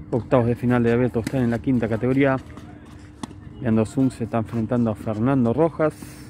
Octavos de final de Abierto están en la quinta categoría. Leandro Zum se está enfrentando a Fernando Rojas.